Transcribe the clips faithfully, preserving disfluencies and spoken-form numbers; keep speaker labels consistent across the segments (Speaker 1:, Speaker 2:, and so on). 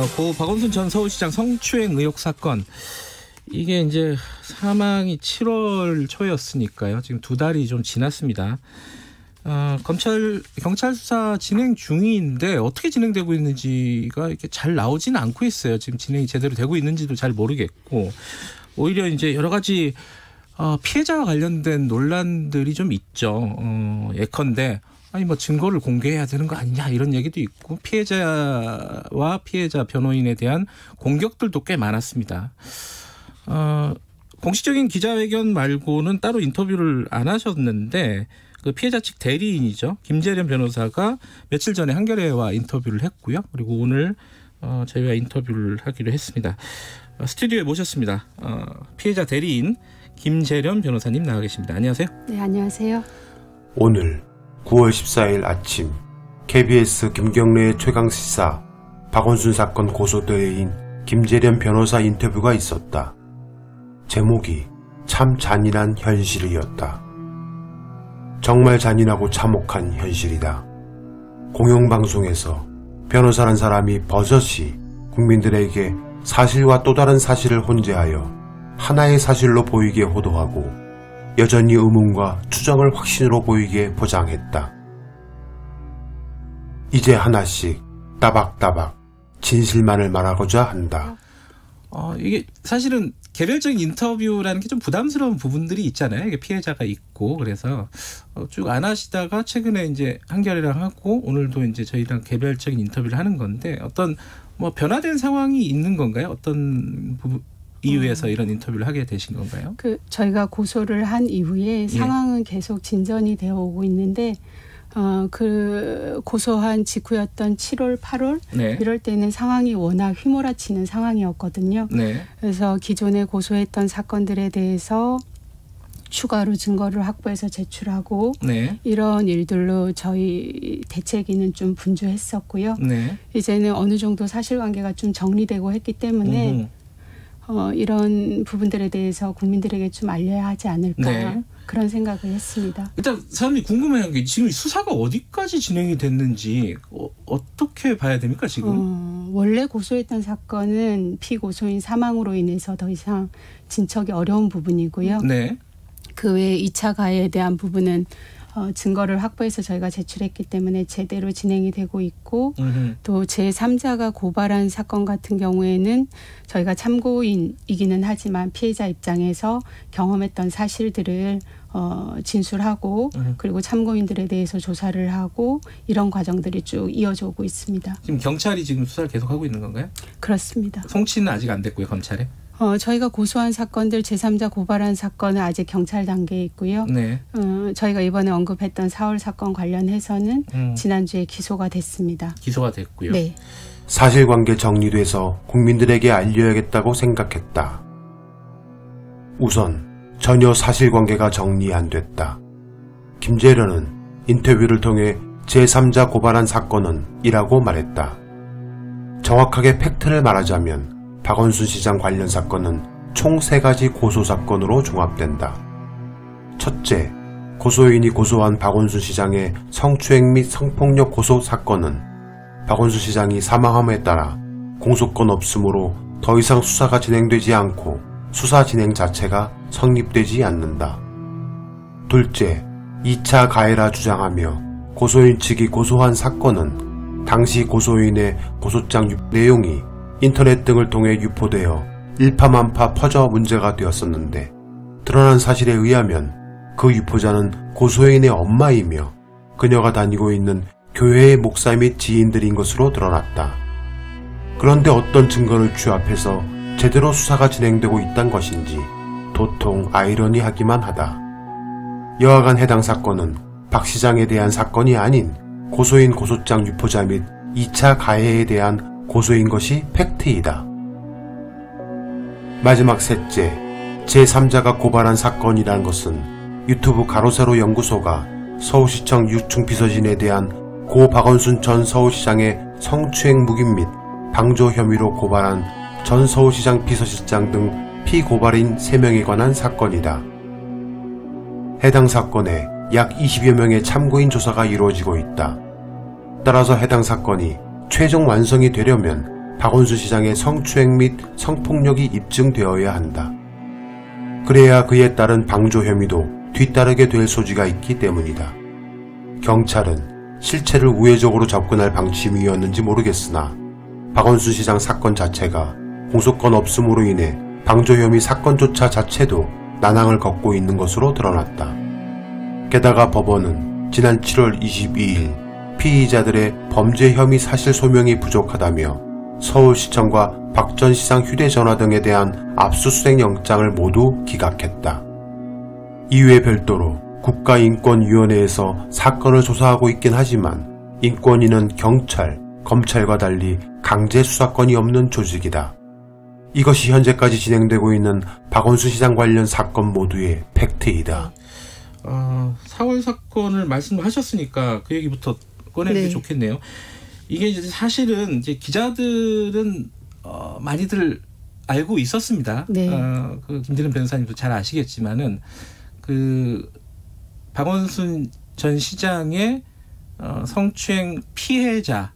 Speaker 1: 어, 고 박원순 전 서울시장 성추행 의혹 사건, 이게 이제 사망이 칠월 초였으니까요. 지금 두 달이 좀 지났습니다. 어, 검찰 경찰 수사 진행 중인데 어떻게 진행되고 있는지가 이렇게 잘 나오지는 않고 있어요. 지금 진행이 제대로 되고 있는지도 잘 모르겠고, 오히려 이제 여러 가지 어, 피해자와 관련된 논란들이 좀 있죠. 어, 예컨대 아니 뭐 증거를 공개해야 되는 거 아니냐 이런 얘기도 있고, 피해자와 피해자 변호인에 대한 공격들도 꽤 많았습니다. 어, 공식적인 기자회견 말고는 따로 인터뷰를 안 하셨는데, 그 피해자 측 대리인이죠, 김재련 변호사가 며칠 전에 한겨레와 인터뷰를 했고요. 그리고 오늘 어, 저희와 인터뷰를 하기로 했습니다. 어, 스튜디오에 모셨습니다. 어, 피해자 대리인 김재련 변호사님 나와 계십니다. 안녕하세요.
Speaker 2: 네, 안녕하세요.
Speaker 3: 오늘 구월 십사일 아침 케이비에스 김경래의 최강시사 박원순 사건 고소대리인 김재련 변호사 인터뷰가 있었다. 제목이 참 잔인한 현실이었다. 정말 잔인하고 참혹한 현실이다. 공영방송에서 변호사란 사람이 버젓이 국민들에게 사실과 또 다른 사실을 혼재하여 하나의 사실로 보이게 호도하고 여전히 의문과 추정을 확신으로 보이게 포장했다. 이제 하나씩 따박따박 진실만을 말하고자 한다.
Speaker 1: 어, 이게 사실은 개별적인 인터뷰라는 게 좀 부담스러운 부분들이 있잖아요. 이게 피해자가 있고, 그래서 쭉 안 하시다가 최근에 이제 한겨레랑 하고 오늘도 이제 저희랑 개별적인 인터뷰를 하는 건데, 어떤 뭐 변화된 상황이 있는 건가요? 어떤 부분, 이유에서 이런 인터뷰를 하게 되신 건가요?
Speaker 2: 그 저희가 고소를 한 이후에 상황은 예. 계속 진전이 되어 오고 있는데, 어, 그 고소한 직후였던 칠월, 팔월 네. 이럴 때는 상황이 워낙 휘몰아치는 상황이었거든요. 네. 그래서 기존에 고소했던 사건들에 대해서 추가로 증거를 확보해서 제출하고 네. 이런 일들로 저희 대책위는 좀 분주했었고요. 네. 이제는 어느 정도 사실관계가 좀 정리되고 했기 때문에 음흠. 어, 이런 부분들에 대해서 국민들에게 좀 알려야 하지 않을까. 네. 그런 생각을 했습니다.
Speaker 1: 일단 사람들이 궁금해하는 게 지금 수사가 어디까지 진행이 됐는지 어, 어떻게 봐야 됩니까 지금?
Speaker 2: 어, 원래 고소했던 사건은 피고소인 사망으로 인해서 더 이상 진척이 어려운 부분이고요. 네. 그 외에 이 차 가해에 대한 부분은 어, 증거를 확보해서 저희가 제출했기 때문에 제대로 진행이 되고 있고, 음흠. 또 제삼자가 고발한 사건 같은 경우에는 저희가 참고인이기는 하지만 피해자 입장에서 경험했던 사실들을 어, 진술하고 음. 그리고 참고인들에 대해서 조사를 하고 이런 과정들이 쭉 이어져 오고 있습니다.
Speaker 1: 지금 경찰이 지금 수사를 계속하고 있는 건가요?
Speaker 2: 그렇습니다.
Speaker 1: 송치는 아직 안 됐고요, 검찰에?
Speaker 2: 어, 저희가 고소한 사건들, 제삼자 고발한 사건은 아직 경찰 단계에 있고요. 네. 어, 저희가 이번에 언급했던 사월 사건 관련해서는 음. 지난주에 기소가 됐습니다.
Speaker 1: 기소가 됐고요.
Speaker 2: 네.
Speaker 3: 사실관계 정리돼서 국민들에게 알려야겠다고 생각했다. 우선 전혀 사실관계가 정리 안 됐다. 김재련은 인터뷰를 통해 제삼자 고발한 사건은 이라고 말했다. 정확하게 팩트를 말하자면 박원순 시장 관련 사건은 총 세 가지 고소 사건으로 종합된다. 첫째, 고소인이 고소한 박원순 시장의 성추행 및 성폭력 고소 사건은 박원순 시장이 사망함에 따라 공소권 없음으로 더 이상 수사가 진행되지 않고 수사 진행 자체가 성립되지 않는다. 둘째, 이 차 가해라 주장하며 고소인 측이 고소한 사건은 당시 고소인의 고소장 내용이 인터넷 등을 통해 유포되어 일파만파 퍼져 문제가 되었었는데, 드러난 사실에 의하면 그 유포자는 고소인의 엄마이며 그녀가 다니고 있는 교회의 목사 및 지인들인 것으로 드러났다. 그런데 어떤 증거를 취합해서 제대로 수사가 진행되고 있단 것인지 도통 아이러니하기만 하다. 여하간 해당 사건은 박 시장에 대한 사건이 아닌 고소인 고소장 유포자 및 이 차 가해에 대한 고소인 것이 팩트이다. 마지막 셋째, 제삼자가 고발한 사건이란 것은 유튜브 가로세로 연구소가 서울시청 유충 비서진에 대한 고 박원순 전 서울시장의 성추행 묵인 및 방조 혐의로 고발한 전 서울시장 비서실장 등 피고발인 세 명에 관한 사건이다. 해당 사건에 약 이십여 명의 참고인 조사가 이루어지고 있다. 따라서 해당 사건이 최종 완성이 되려면 박원순 시장의 성추행 및 성폭력이 입증되어야 한다. 그래야 그에 따른 방조 혐의도 뒤따르게 될 소지가 있기 때문이다. 경찰은 실체를 우회적으로 접근할 방침이었는지 모르겠으나 박원순 시장 사건 자체가 공소권 없음으로 인해 방조 혐의 사건조차 자체도 난항을 겪고 있는 것으로 드러났다. 게다가 법원은 지난 칠월 이십이일 피의자들의 범죄 혐의 사실 소명이 부족하다며 서울시청과 박 전 시장 휴대전화 등에 대한 압수수색 영장을 모두 기각했다. 이외에 별도로 국가인권위원회에서 사건을 조사하고 있긴 하지만 인권위는 경찰, 검찰과 달리 강제 수사권이 없는 조직이다. 이것이 현재까지 진행되고 있는 박원순 시장 관련 사건 모두의 팩트이다.
Speaker 1: 어, 사월 사건을 말씀하셨으니까 그 얘기부터 꺼내는 게 네. 좋겠네요. 이게 이제 사실은 이제 기자들은 어, 많이들 알고 있었습니다. 네. 어, 그 김재련 변호사님도 잘 아시겠지만은 그 박원순 전 시장의 어, 성추행 피해자인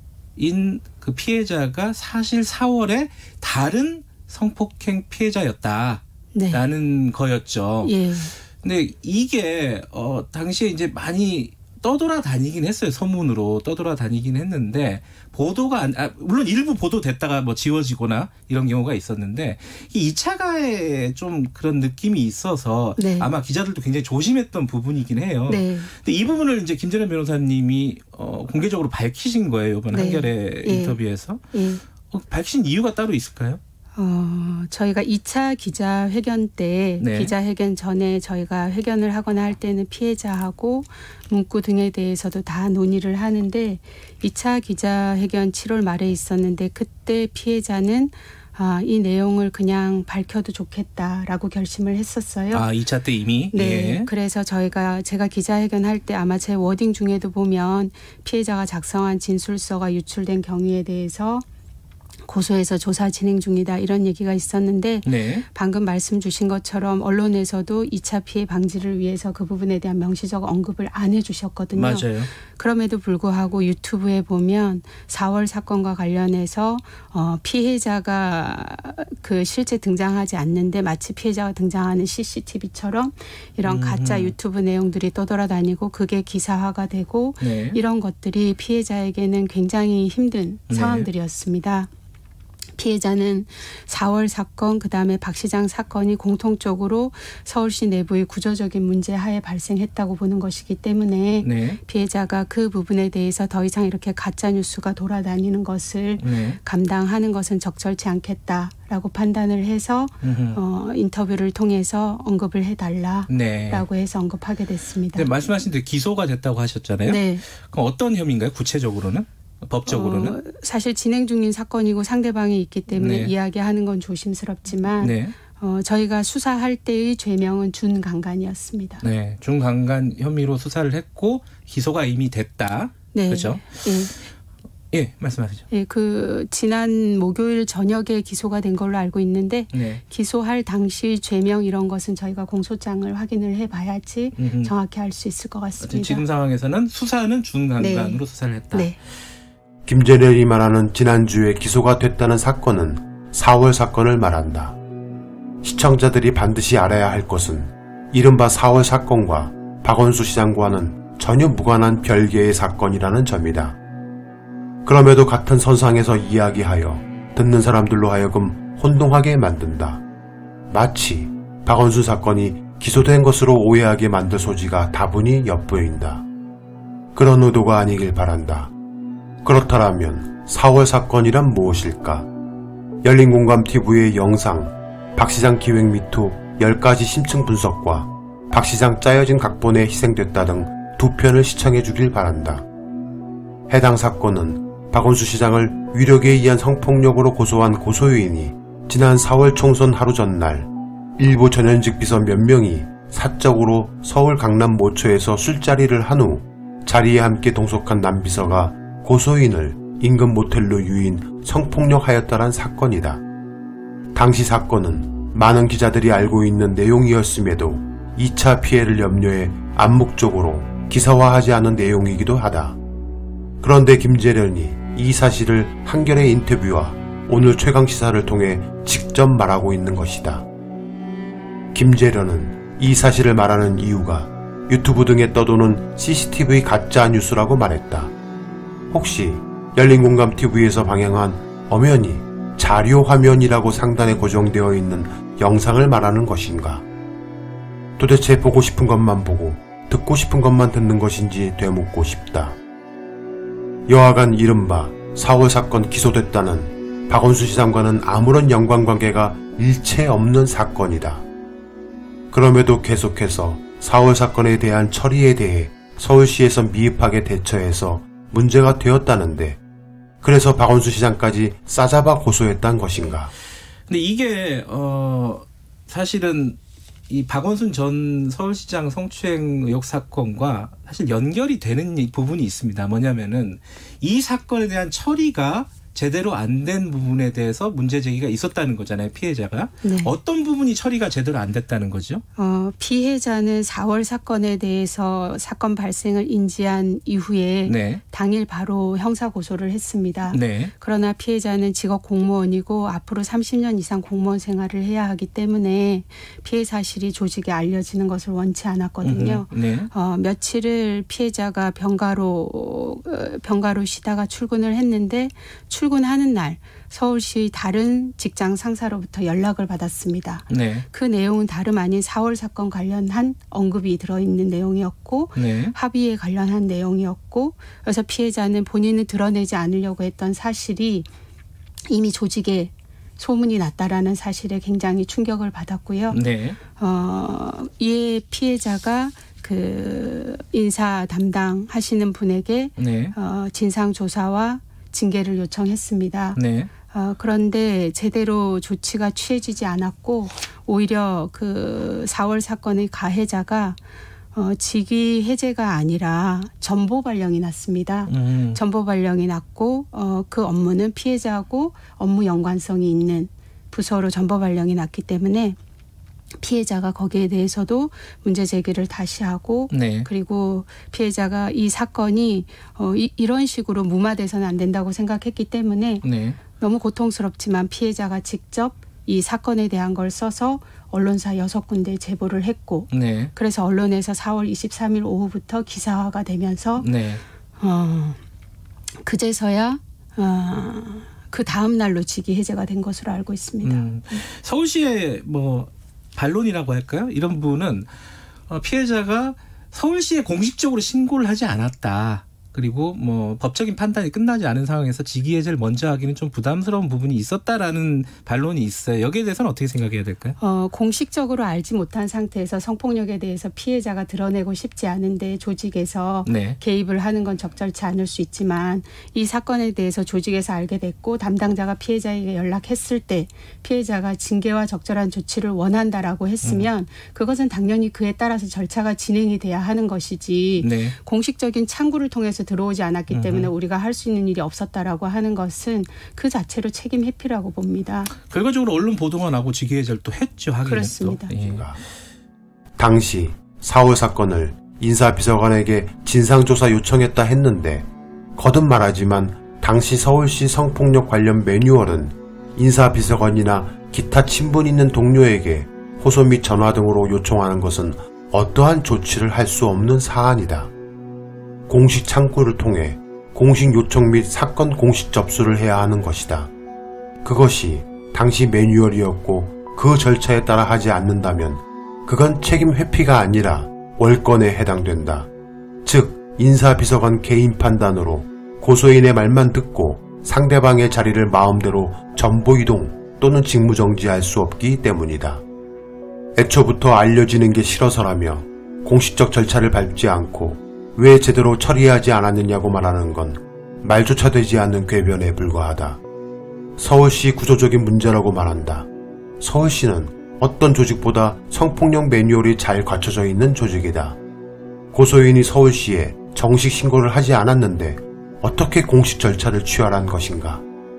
Speaker 1: 그 피해자가 사실 사월에 다른 성폭행 피해자였다라는 네. 거였죠. 예. 근데 이게 어, 당시에 이제 많이 떠돌아다니긴 했어요. 소문으로 떠돌아다니긴 했는데 보도가 안, 아, 물론 일부 보도됐다가 뭐 지워지거나 이런 경우가 있었는데 이 이 차 가해에 좀 그런 느낌이 있어서 네. 아마 기자들도 굉장히 조심했던 부분이긴 해요. 네. 근데 이 부분을 이제 김재련 변호사님이 어, 공개적으로 밝히신 거예요. 이번 네. 한겨레 예. 인터뷰에서. 예. 어, 밝히신 이유가 따로 있을까요?
Speaker 2: 어, 저희가 이 차 기자회견 때 네. 기자회견 전에 저희가 회견을 하거나 할 때는 피해자하고 문구 등에 대해서도 다 논의를 하는데 이 차 기자회견 칠월 말에 있었는데 그때 피해자는 아, 이 내용을 그냥 밝혀도 좋겠다라고 결심을 했었어요.
Speaker 1: 아, 이 차 때 이미?
Speaker 2: 네.
Speaker 1: 예.
Speaker 2: 그래서 저희가 제가 기자회견 할 때 아마 제 워딩 중에도 보면 피해자가 작성한 진술서가 유출된 경위에 대해서 고소해서 조사 진행 중이다 이런 얘기가 있었는데 네. 방금 말씀 주신 것처럼 언론에서도 이 차 피해 방지를 위해서 그 부분에 대한 명시적 언급을 안 해주셨거든요.
Speaker 1: 맞아요.
Speaker 2: 그럼에도 불구하고 유튜브에 보면 사월 사건과 관련해서 어, 피해자가 그 실제 등장하지 않는데 마치 피해자가 등장하는 씨씨티비처럼 이런 음흠. 가짜 유튜브 내용들이 떠돌아다니고 그게 기사화가 되고 네. 이런 것들이 피해자에게는 굉장히 힘든 네. 상황들이었습니다. 피해자는 사월 사건 그다음에 박 시장 사건이 공통적으로 서울시 내부의 구조적인 문제 하에 발생했다고 보는 것이기 때문에 네. 피해자가 그 부분에 대해서 더 이상 이렇게 가짜 뉴스가 돌아다니는 것을 네. 감당하는 것은 적절치 않겠다라고 판단을 해서 어, 인터뷰를 통해서 언급을 해달라라고 네. 해서 언급하게 됐습니다.
Speaker 1: 네, 말씀하신 대로 기소가 됐다고 하셨잖아요. 네. 그럼 어떤 혐의인가요? 구체적으로는? 법적으로는?
Speaker 2: 어, 사실 진행 중인 사건이고 상대방이 있기 때문에 네. 이야기하는 건 조심스럽지만 네. 어, 저희가 수사할 때의 죄명은 준강간이었습니다.
Speaker 1: 네, 준강간 혐의로 수사를 했고 기소가 이미 됐다. 네. 그렇죠? 네. 예, 말씀하시죠.
Speaker 2: 예, 그 지난 목요일 저녁에 기소가 된 걸로 알고 있는데 네. 기소할 당시 죄명 이런 것은 저희가 공소장을 확인을 해봐야지 음흠. 정확히 알 수 있을 것 같습니다.
Speaker 1: 지금 상황에서는 수사는 준강간으로 네. 수사를 했다. 네.
Speaker 3: 김재련이 말하는 지난주에 기소가 됐다는 사건은 사월 사건을 말한다. 시청자들이 반드시 알아야 할 것은 이른바 사월 사건과 박원순 시장과는 전혀 무관한 별개의 사건이라는 점이다. 그럼에도 같은 선상에서 이야기하여 듣는 사람들로 하여금 혼동하게 만든다. 마치 박원순 사건이 기소된 것으로 오해하게 만들 소지가 다분히 엿보인다. 그런 의도가 아니길 바란다. 그렇다면 사월 사건이란 무엇일까? 열린공감티비의 영상, 박 시장 기획 미투 열 가지 심층 분석과 박 시장 짜여진 각본에 희생됐다 등 두 편을 시청해 주길 바란다. 해당 사건은 박원순 시장을 위력에 의한 성폭력으로 고소한 고소인이 지난 사월 총선 하루 전날 일부 전현직 비서 몇 명이 사적으로 서울 강남 모처에서 술자리를 한 후 자리에 함께 동석한 남비서가 고소인을 인근 모텔로 유인 성폭력하였다란 사건이다. 당시 사건은 많은 기자들이 알고 있는 내용이었음에도 이 차 피해를 염려해 암묵적으로 기사화하지 않은 내용이기도 하다. 그런데 김재련이 이 사실을 한겨레 인터뷰와 오늘 최강시사를 통해 직접 말하고 있는 것이다. 김재련은 이 사실을 말하는 이유가 유튜브 등에 떠도는 씨씨티비 가짜뉴스라고 말했다. 혹시 열린공감티비에서 방영한 엄연히 자료화면이라고 상단에 고정되어 있는 영상을 말하는 것인가? 도대체 보고 싶은 것만 보고 듣고 싶은 것만 듣는 것인지 되묻고 싶다. 여하간 이른바 사월 사건 기소됐다는 박원순 시장과는 아무런 연관관계가 일체 없는 사건이다. 그럼에도 계속해서 사월 사건에 대한 처리에 대해 서울시에서 미흡하게 대처해서 문제가 되었다는데 그래서 박원순 시장까지 싸잡아 고소했단 것인가?
Speaker 1: 근데 이게 어 사실은 이 박원순 전 서울시장 성추행 의혹 사건과 사실 연결이 되는 부분이 있습니다. 뭐냐면은 이 사건에 대한 처리가 제대로 안 된 부분에 대해서 문제 제기가 있었다는 거잖아요. 피해자가. 네. 어떤 부분이 처리가 제대로 안 됐다는 거죠?
Speaker 2: 어, 피해자는 사월 사건에 대해서 사건 발생을 인지한 이후에 네. 당일 바로 형사고소를 했습니다. 네. 그러나 피해자는 직업 공무원이고 앞으로 삼십 년 이상 공무원 생활을 해야 하기 때문에 피해 사실이 조직에 알려지는 것을 원치 않았거든요. 네. 어, 며칠을 피해자가 병가로, 병가로 쉬다가 출근을 했는데 출근하는 날 서울시 다른 직장 상사로부터 연락을 받았습니다. 네. 그 내용은 다름 아닌 사월 사건 관련한 언급이 들어있는 내용이었고 네. 합의에 관련한 내용이었고 그래서 피해자는 본인은 드러내지 않으려고 했던 사실이 이미 조직에 소문이 났다라는 사실에 굉장히 충격을 받았고요. 네. 어, 이에 피해자가 그 인사 담당하시는 분에게 네. 어, 진상조사와 징계를 요청했습니다. 네. 어, 그런데 제대로 조치가 취해지지 않았고 오히려 그 사월 사건의 가해자가 어, 직위 해제가 아니라 전보 발령이 났습니다. 음. 전보 발령이 났고 어, 그 업무는 피해자하고 업무 연관성이 있는 부서로 전보 발령이 났기 때문에 피해자가 거기에 대해서도 문제 제기를 다시 하고 네. 그리고 피해자가 이 사건이 어, 이, 이런 식으로 무마돼서는 안 된다고 생각했기 때문에 네. 너무 고통스럽지만 피해자가 직접 이 사건에 대한 걸 써서 언론사 여섯 군데에 제보를 했고 네. 그래서 언론에서 사월 이십삼일 오후부터 기사화가 되면서 네. 어, 그제서야 어, 그 다음 날로 직위 해제가 된 것으로 알고 있습니다. 음,
Speaker 1: 서울시의 뭐 반론이라고 할까요? 이런 부분은 피해자가 서울시에 공식적으로 신고를 하지 않았다. 그리고 뭐 법적인 판단이 끝나지 않은 상황에서 직위 해제를 먼저 하기는 좀 부담스러운 부분이 있었다라는 반론이 있어요. 여기에 대해서는 어떻게 생각해야 될까요?
Speaker 2: 어, 공식적으로 알지 못한 상태에서 성폭력에 대해서 피해자가 드러내고 싶지 않은데 조직에서 네. 개입을 하는 건 적절치 않을 수 있지만 이 사건에 대해서 조직에서 알게 됐고 담당자가 피해자에게 연락했을 때 피해자가 징계와 적절한 조치를 원한다라고 했으면 음. 그것은 당연히 그에 따라서 절차가 진행이 돼야 하는 것이지 네. 공식적인 창구를 통해서 들어오지 않았기 때문에 음흠. 우리가 할 수 있는 일이 없었다라고 하는 것은 그 자체로 책임 회피라고 봅니다.
Speaker 1: 결과적으로 언론 보도가 나고 직위 해제를 또 했죠. 하긴
Speaker 2: 그렇습니다.
Speaker 1: 예.
Speaker 3: 당시 사월 사건을 인사비서관에게 진상조사 요청했다 했는데 거듭 말하지만 당시 서울시 성폭력 관련 매뉴얼은 인사비서관이나 기타 친분 있는 동료에게 호소 및 전화 등으로 요청하는 것은 어떠한 조치를 할 수 없는 사안이다. 공식 창구를 통해 공식 요청 및 사건 공식 접수를 해야 하는 것이다. 그것이 당시 매뉴얼이었고 그 절차에 따라 하지 않는다면 그건 책임 회피가 아니라 월권에 해당된다. 즉 인사비서관 개인 판단으로 고소인의 말만 듣고 상대방의 자리를 마음대로 전보이동 또는 직무정지할 수 없기 때문이다. 애초부터 알려지는 게 싫어서라며 공식적 절차를 밟지 않고 왜 제대로 처리하지 않았느냐고 말하는 건 말조차 되지 않는 궤변에 불과하다. 서울시 구조적인 문제라고 말한다. 서울시는 어떤 조직보다 성폭력 매뉴얼이 잘 갖춰져 있는 조직이다. 고소인이 서울시에 정식 신고를 하지 않았는데 어떻게 공식 절차를 취하란 것인가?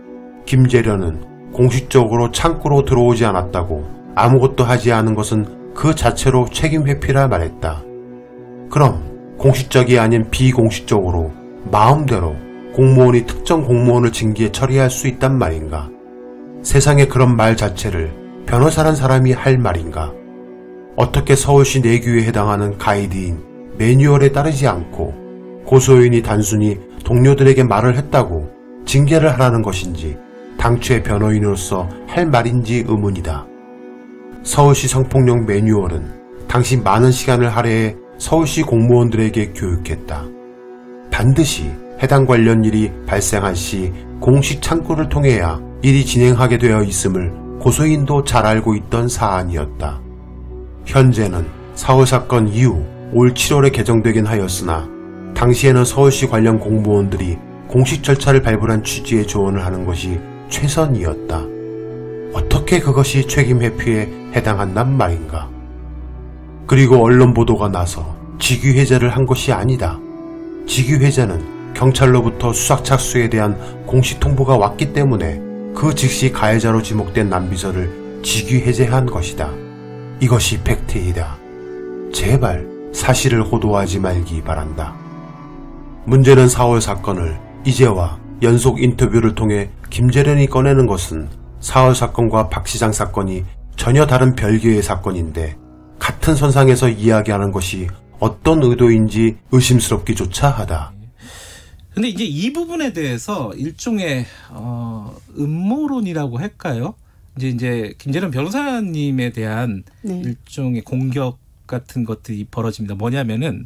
Speaker 3: 김재련은 공식적으로 창구로 들어오지 않았다고 아무것도 하지 않은 것은 그 자체로 책임 회피라 말했다. 그럼 공식적이 아닌 비공식적으로 마음대로 공무원이 특정 공무원을 징계해 처리할 수 있단 말인가? 세상에 그런 말 자체를 변호사란 사람이 할 말인가? 어떻게 서울시 내규에 해당하는 가이드인 매뉴얼에 따르지 않고 고소인이 단순히 동료들에게 말을 했다고 징계를 하라는 것인지 당초의 변호인으로서 할 말인지 의문이다. 서울시 성폭력 매뉴얼은 당시 많은 시간을 할애해 서울시 공무원들에게 교육했다. 반드시 해당 관련 일이 발생한 시 공식 창구를 통해야 일이 진행하게 되어 있음을 고소인도 잘 알고 있던 사안이었다. 현재는 사월 사건 이후 올 칠월에 개정되긴 하였으나 당시에는 서울시 관련 공무원들이 공식 절차를 밟으란 취지의 조언을 하는 것이 최선이었다. 어떻게 그것이 책임 회피에 해당한단 말인가? 그리고 언론 보도가 나서 직위 해제를 한 것이 아니다. 직위 해제는 경찰로부터 수사 착수에 대한 공식 통보가 왔기 때문에 그 즉시 가해자로 지목된 남비서를 직위 해제한 것이다. 이것이 팩트이다. 제발 사실을 호도하지 말기 바란다. 문제는 사월 사건을 이제와 연속 인터뷰를 통해 김재련이 꺼내는 것은 사월 사건과 박 시장 사건이 전혀 다른 별개의 사건인데 같은 선상에서 이야기하는 것이 어떤 의도인지 의심스럽기조차 하다.
Speaker 1: 근데 이제 이 부분에 대해서 일종의 어, 음모론이라고 할까요? 이제 이제 김재련 변호사님에 대한 네. 일종의 공격 같은 것들이 벌어집니다. 뭐냐면은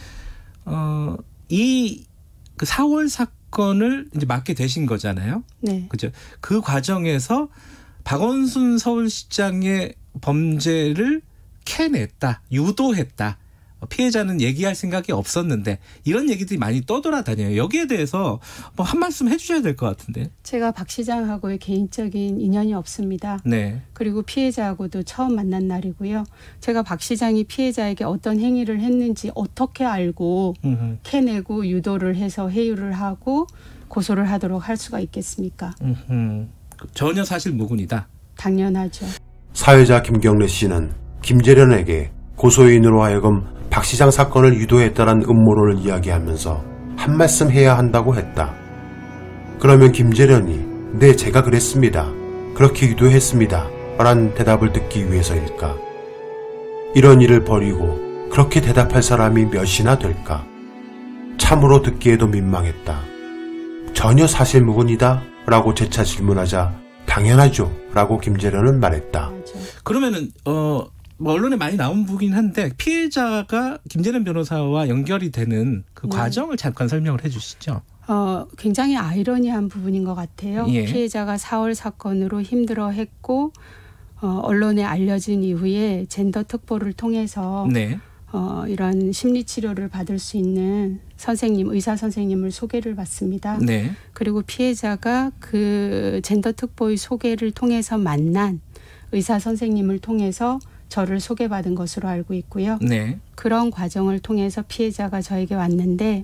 Speaker 1: 어, 이 그 사월 사건을 이제 맡게 되신 거잖아요.
Speaker 2: 네.
Speaker 1: 그죠? 그 과정에서 박원순 서울시장의 범죄를 캐냈다, 유도했다. 피해자는 얘기할 생각이 없었는데 이런 얘기들이 많이 떠돌아다녀요. 여기에 대해서 뭐 한 말씀 해주셔야 될 것 같은데.
Speaker 2: 제가 박 시장하고의 개인적인 인연이 없습니다.
Speaker 1: 네.
Speaker 2: 그리고 피해자하고도 처음 만난 날이고요. 제가 박 시장이 피해자에게 어떤 행위를 했는지 어떻게 알고 음흠. 캐내고 유도를 해서 회유를 하고 고소를 하도록 할 수가 있겠습니까?
Speaker 1: 음흠. 전혀 사실 무근이다.
Speaker 2: 당연하죠.
Speaker 3: 사회자 김경래 씨는 김재련에게 고소인으로 하여금 박 시장 사건을 유도했다는 음모론을 이야기하면서 한 말씀 해야 한다고 했다. 그러면 김재련이 네 제가 그랬습니다. 그렇게 유도했습니다. 라는 대답을 듣기 위해서일까? 이런 일을 벌이고 그렇게 대답할 사람이 몇이나 될까? 참으로 듣기에도 민망했다. 전혀 사실무근이다 라고 재차 질문하자 당연하죠 라고 김재련은 말했다.
Speaker 1: 그러면은 어 뭐 언론에 많이 나온 부분이긴 한데 피해자가 김재련 변호사와 연결이 되는 그 네. 과정을 잠깐 설명을 해 주시죠.
Speaker 2: 어, 굉장히 아이러니한 부분인 것 같아요.
Speaker 1: 예.
Speaker 2: 피해자가 사월 사건으로 힘들어했고 어, 언론에 알려진 이후에 젠더 특보를 통해서
Speaker 1: 네.
Speaker 2: 어, 이런 심리치료를 받을 수 있는 선생님, 의사 선생님을 소개를 받습니다.
Speaker 1: 네.
Speaker 2: 그리고 피해자가 그 젠더 특보의 소개를 통해서 만난 의사 선생님을 통해서 저를 소개받은 것으로 알고 있고요.
Speaker 1: 네.
Speaker 2: 그런 과정을 통해서 피해자가 저에게 왔는데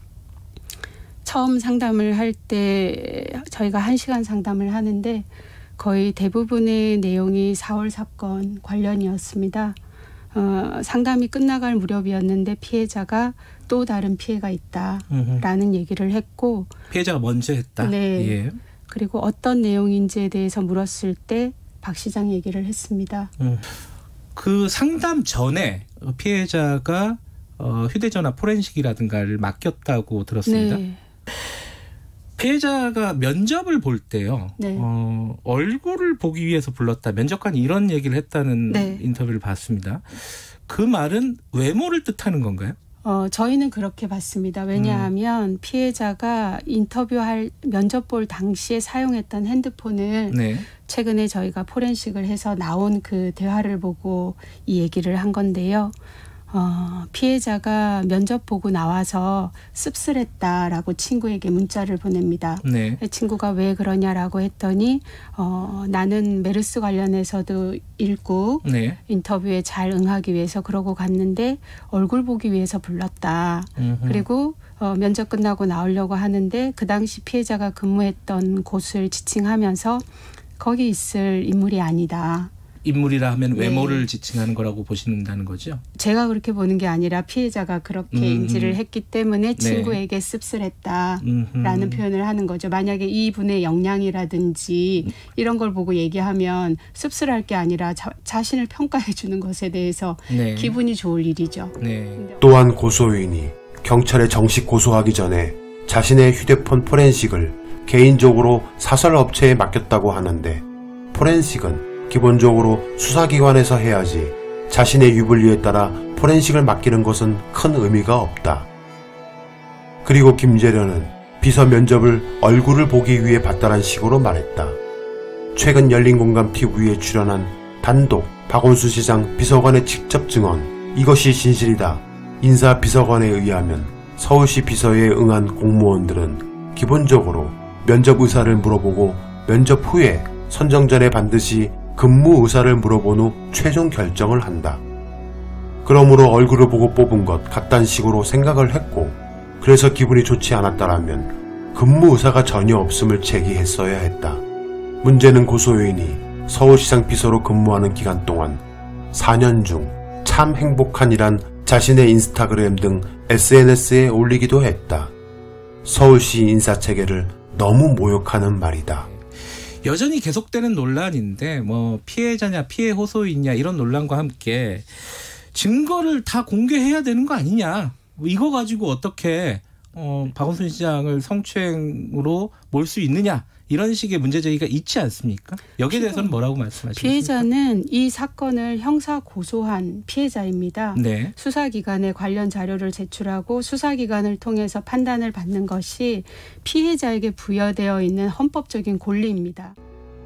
Speaker 2: 처음 상담을 할 때 저희가 한 시간 상담을 하는데 거의 대부분의 내용이 사월 사건 관련이었습니다. 어, 상담이 끝나갈 무렵이었는데 피해자가 또 다른 피해가 있다라는 음흠. 얘기를 했고
Speaker 1: 피해자가 먼저 했다.
Speaker 2: 네.
Speaker 1: 예.
Speaker 2: 그리고 어떤 내용인지에 대해서 물었을 때 박 시장 얘기를 했습니다.
Speaker 1: 음. 그 상담 전에 피해자가 어, 휴대전화 포렌식이라든가를 맡겼다고 들었습니다.
Speaker 2: 네.
Speaker 1: 피해자가 면접을 볼 때요.
Speaker 2: 네.
Speaker 1: 어, 얼굴을 보기 위해서 불렀다. 면접관이 이런 얘기를 했다는
Speaker 2: 네.
Speaker 1: 인터뷰를 봤습니다. 그 말은 외모를 뜻하는 건가요?
Speaker 2: 어, 저희는 그렇게 봤습니다. 왜냐하면 음. 피해자가 인터뷰할 면접 볼 당시에 사용했던 핸드폰을
Speaker 1: 네.
Speaker 2: 최근에 저희가 포렌식을 해서 나온 그 대화를 보고 이 얘기를 한 건데요. 어, 피해자가 면접 보고 나와서 씁쓸했다라고 친구에게 문자를 보냅니다.
Speaker 1: 네.
Speaker 2: 친구가 왜 그러냐라고 했더니 어, 나는 메르스 관련해서도 읽고
Speaker 1: 네.
Speaker 2: 인터뷰에 잘 응하기 위해서 그러고 갔는데 얼굴 보기 위해서 불렀다.
Speaker 1: 음흠.
Speaker 2: 그리고 어, 면접 끝나고 나오려고 하는데 그 당시 피해자가 근무했던 곳을 지칭하면서 거기 있을 인물이 아니다.
Speaker 1: 인물이라 하면
Speaker 2: 네.
Speaker 1: 외모를 지칭하는 거라고 보시는다는 거죠?
Speaker 2: 제가 그렇게 보는 게 아니라 피해자가 그렇게 음, 인지를 했기 때문에 친구에게 네. 씁쓸했다라는 음, 표현을 하는 거죠. 만약에 이분의 역량이라든지 이런 걸 보고 얘기하면 씁쓸할 게 아니라 자, 자신을 평가해 주는 것에 대해서 네. 기분이 좋을 일이죠.
Speaker 3: 네. 또한 고소인이 경찰에 정식 고소하기 전에 자신의 휴대폰 포렌식을 개인적으로 사설업체에 맡겼다고 하는데 포렌식은 기본적으로 수사기관에서 해야지 자신의 유불리에 따라 포렌식을 맡기는 것은 큰 의미가 없다. 그리고 김재련은 비서 면접을 얼굴을 보기 위해 봤다는 식으로 말했다. 최근 열린공감티비에 출연한 단독 박원순 시장 비서관의 직접 증언 이것이 진실이다. 인사비서관에 의하면 서울시 비서에 응한 공무원들은 기본적으로 면접 의사를 물어보고 면접 후에 선정 전에 반드시 근무 의사를 물어본 후 최종 결정을 한다. 그러므로 얼굴을 보고 뽑은 것 같다는 식으로 생각을 했고 그래서 기분이 좋지 않았다라면 근무 의사가 전혀 없음을 제기했어야 했다. 문제는 고소인이 서울시장 비서로 근무하는 기간 동안 사 년 중 참 행복한이란 자신의 인스타그램 등 에스엔에스에 올리기도 했다. 서울시 인사체계를 너무 모욕하는 말이다.
Speaker 1: 여전히 계속되는 논란인데 뭐 피해자냐 피해 호소인냐 이런 논란과 함께 증거를 다 공개해야 되는 거 아니냐. 이거 가지고 어떻게 어, 박원순 시장을 성추행으로 몰 수 있느냐. 이런 식의 문제제기가 있지 않습니까? 여기에 대해서는 뭐라고 말씀하십니까?
Speaker 2: 피해자는 이 사건을 형사 고소한 피해자입니다.
Speaker 1: 네.
Speaker 2: 수사기관에 관련 자료를 제출하고 수사기관을 통해서 판단을 받는 것이 피해자에게 부여되어 있는 헌법적인 권리입니다.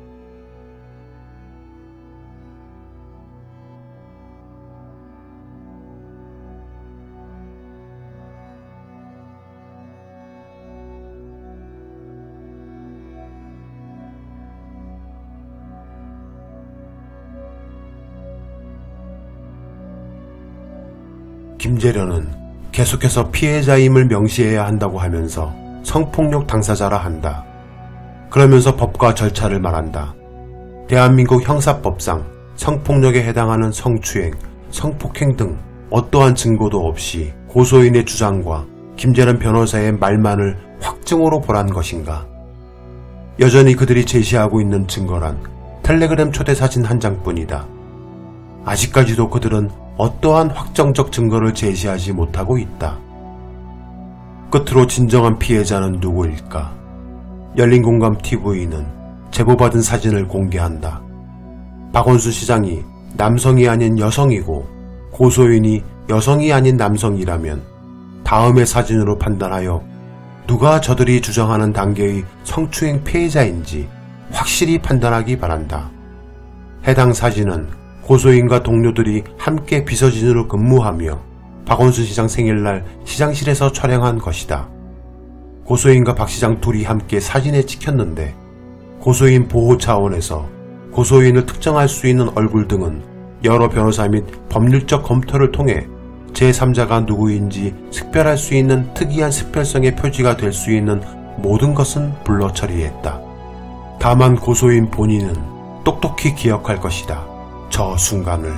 Speaker 3: 김재련은 계속해서 피해자임을 명시해야 한다고 하면서 성폭력 당사자라 한다. 그러면서 법과 절차를 말한다. 대한민국 형사법상 성폭력에 해당하는 성추행, 성폭행 등 어떠한 증거도 없이 고소인의 주장과 김재련 변호사의 말만을 확증으로 보란 것인가. 여전히 그들이 제시하고 있는 증거란 텔레그램 초대 사진 한 장뿐이다. 아직까지도 그들은 어떠한 확정적 증거를 제시하지 못하고 있다. 끝으로 진정한 피해자는 누구일까? 열린공감티비는 제보받은 사진을 공개한다. 박원순 시장이 남성이 아닌 여성이고 고소인이 여성이 아닌 남성이라면 다음의 사진으로 판단하여 누가 저들이 주장하는 단계의 성추행 피해자인지 확실히 판단하기 바란다. 해당 사진은 고소인과 동료들이 함께 비서진으로 근무하며 박원순 시장 생일날 시장실에서 촬영한 것이다. 고소인과 박 시장 둘이 함께 사진에 찍혔는데 고소인 보호 차원에서 고소인을 특정할 수 있는 얼굴 등은 여러 변호사 및 법률적 검토를 통해 제삼자가 누구인지識別할 수 있는 특이한識別성의 표지가 될 수 있는 모든 것은 불러 처리했다. 다만 고소인 본인은 똑똑히 기억할 것이다. 저 순간을.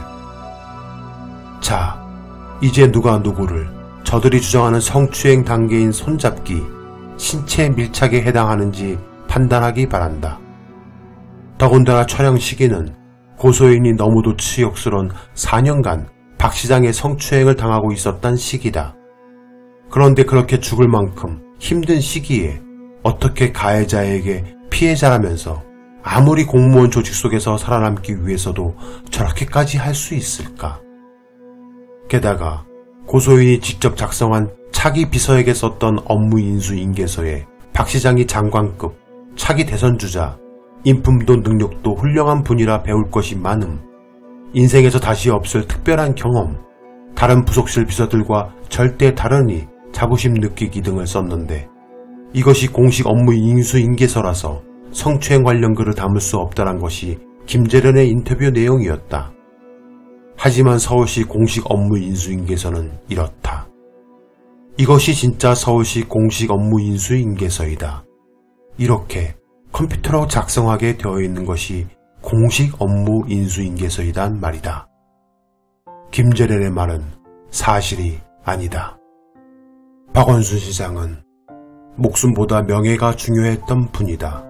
Speaker 3: 자, 이제 누가 누구를 저들이 주장하는 성추행 단계인 손잡기, 신체 밀착에 해당하는지 판단하기 바란다. 더군다나 촬영 시기는 고소인이 너무도 치욕스러운 사 년간 박 시장의 성추행을 당하고 있었던 시기다. 그런데 그렇게 죽을 만큼 힘든 시기에 어떻게 가해자에게 피해자라면서 아무리 공무원 조직 속에서 살아남기 위해서도 저렇게까지 할 수 있을까? 게다가 고소인이 직접 작성한 차기 비서에게 썼던 업무 인수 인계서에 박 시장이 장관급, 차기 대선주자, 인품도 능력도 훌륭한 분이라 배울 것이 많음, 인생에서 다시 없을 특별한 경험, 다른 부속실 비서들과 절대 다르니 자부심 느끼기 등을 썼는데 이것이 공식 업무 인수 인계서라서 성추행 관련 글을 담을 수 없다는 것이 김재련의 인터뷰 내용이었다. 하지만 서울시 공식 업무 인수인계서는 이렇다. 이것이 진짜 서울시 공식 업무 인수인계서이다. 이렇게 컴퓨터로 작성하게 되어 있는 것이 공식 업무 인수인계서이란 말이다. 김재련의 말은 사실이 아니다. 박원순 시장은 목숨보다 명예가 중요했던 분이다.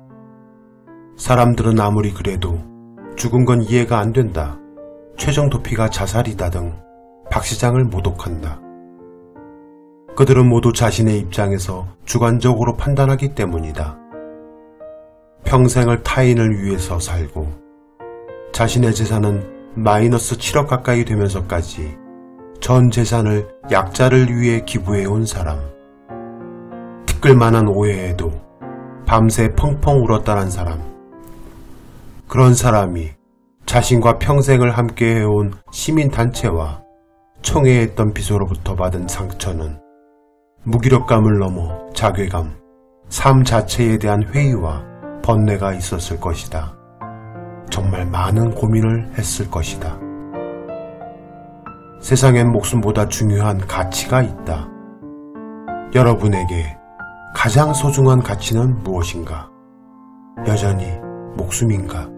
Speaker 3: 사람들은 아무리 그래도 죽은 건 이해가 안 된다. 최종 도피가 자살이다 등 박 시장을 모독한다. 그들은 모두 자신의 입장에서 주관적으로 판단하기 때문이다. 평생을 타인을 위해서 살고 자신의 재산은 마이너스 칠억 가까이 되면서까지 전 재산을 약자를 위해 기부해온 사람. 티끌만한 오해에도 밤새 펑펑 울었다는 사람. 그런 사람이 자신과 평생을 함께 해온 시민단체와 총회했던 비서로부터 받은 상처는 무기력감을 넘어 자괴감, 삶 자체에 대한 회의와 번뇌가 있었을 것이다. 정말 많은 고민을 했을 것이다. 세상엔 목숨보다 중요한 가치가 있다. 여러분에게 가장 소중한 가치는 무엇인가? 여전히 목숨인가?